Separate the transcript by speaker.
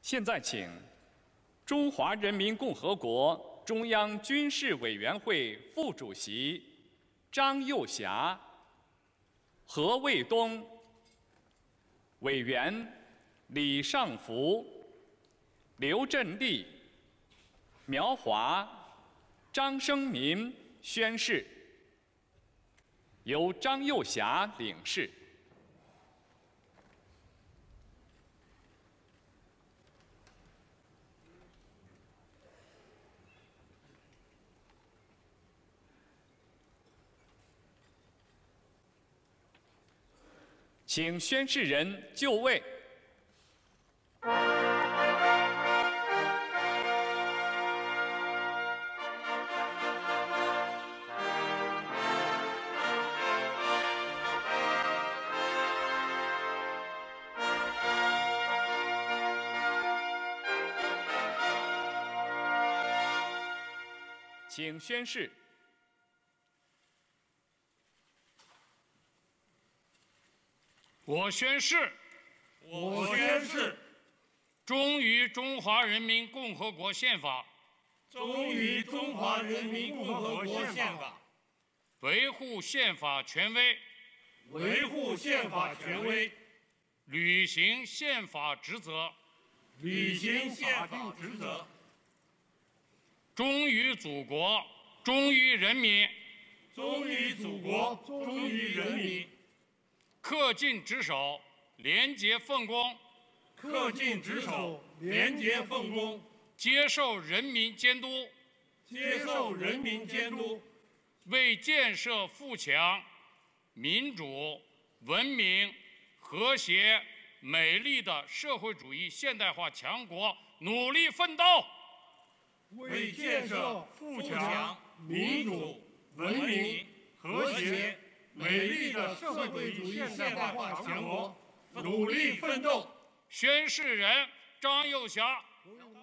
Speaker 1: 现在请中华人民共和国中央军事委员会副主席张幼霞、何卫东、委员李尚福、刘振立、苗华、张生民宣誓，由张幼霞领誓。 请宣誓人就位。请宣誓。
Speaker 2: 我宣誓，
Speaker 3: 我宣誓，
Speaker 2: 忠于中华人民共和国宪法，
Speaker 3: 忠于中华人民共和国宪法，
Speaker 2: 维护宪法权威，
Speaker 3: 维护宪法权威，
Speaker 2: 履行宪法职责，
Speaker 3: 履行宪法职责，
Speaker 2: 忠于祖国，忠于人民，
Speaker 3: 忠于祖国，忠于人民。
Speaker 2: 恪尽职守，廉洁奉公；
Speaker 3: 恪尽职守，廉洁奉公；
Speaker 2: 接受人民监督；
Speaker 3: 接受人民监督；
Speaker 2: 为建设富强、民主、文明、和谐、美丽的社会主义现代化强国努力奋斗；
Speaker 3: 为建设富强、民主、文明、和谐。 美丽的社会主义现代化强国，努力奋斗。
Speaker 2: 宣誓人张幼霞。
Speaker 3: 荣誉